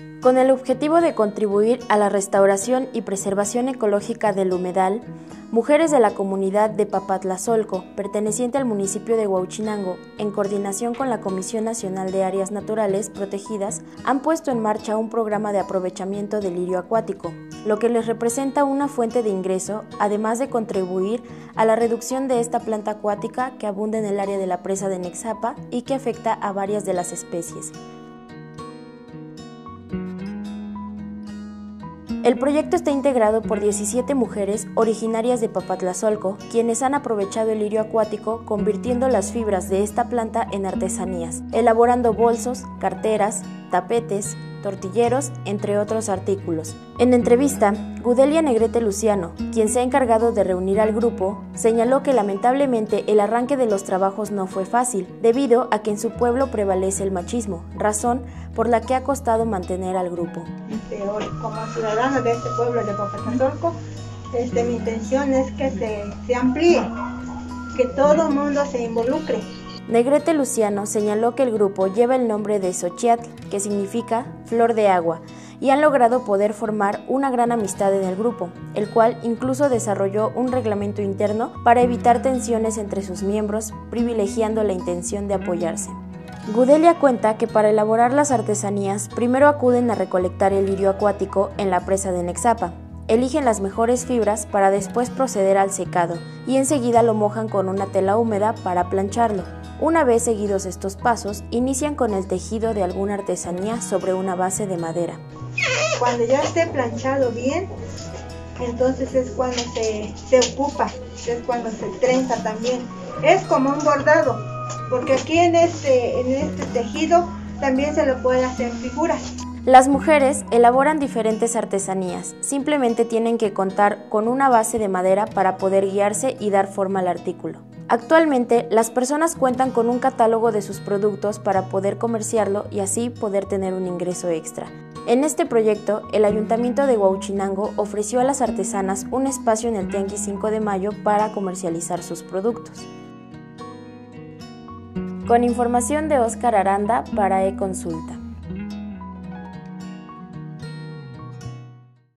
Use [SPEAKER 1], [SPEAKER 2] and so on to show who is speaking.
[SPEAKER 1] Con el objetivo de contribuir a la restauración y preservación ecológica del humedal, mujeres de la comunidad de Papatlazolco, perteneciente al municipio de Huauchinango, en coordinación con la Comisión Nacional de Áreas Naturales Protegidas, han puesto en marcha un programa de aprovechamiento del lirio acuático, lo que les representa una fuente de ingreso, además de contribuir a la reducción de esta planta acuática que abunda en el área de la presa de Nexapa y que afecta a varias de las especies. El proyecto está integrado por 17 mujeres originarias de Papatlazolco, quienes han aprovechado el lirio acuático convirtiendo las fibras de esta planta en artesanías, elaborando bolsos, carteras, tapetes, tortilleros, entre otros artículos. En entrevista, Gudelia Negrete Luciano, quien se ha encargado de reunir al grupo, señaló que lamentablemente el arranque de los trabajos no fue fácil, debido a que en su pueblo prevalece el machismo, razón por la que ha costado mantener al grupo.
[SPEAKER 2] Hoy, como ciudadana de este pueblo de Papatlazolco, mi intención es que se amplíe, que todo el mundo se involucre.
[SPEAKER 1] Negrete Luciano señaló que el grupo lleva el nombre de Xochiatl, que significa flor de agua, y han logrado poder formar una gran amistad en el grupo, el cual incluso desarrolló un reglamento interno para evitar tensiones entre sus miembros, privilegiando la intención de apoyarse. Gudelia cuenta que para elaborar las artesanías, primero acuden a recolectar el lirio acuático en la presa de Nexapa. Eligen las mejores fibras para después proceder al secado y enseguida lo mojan con una tela húmeda para plancharlo. Una vez seguidos estos pasos, inician con el tejido de alguna artesanía sobre una base de madera.
[SPEAKER 2] Cuando ya esté planchado bien, entonces es cuando se ocupa, es cuando se trenza también. Es como un bordado, porque aquí en este tejido también se le puede hacer figuras.
[SPEAKER 1] Las mujeres elaboran diferentes artesanías, simplemente tienen que contar con una base de madera para poder guiarse y dar forma al artículo. Actualmente, las personas cuentan con un catálogo de sus productos para poder comerciarlo y así poder tener un ingreso extra. En este proyecto, el Ayuntamiento de Huauchinango ofreció a las artesanas un espacio en el Tianguis 5 de Mayo para comercializar sus productos. Con información de Óscar Aranda para eConsulta.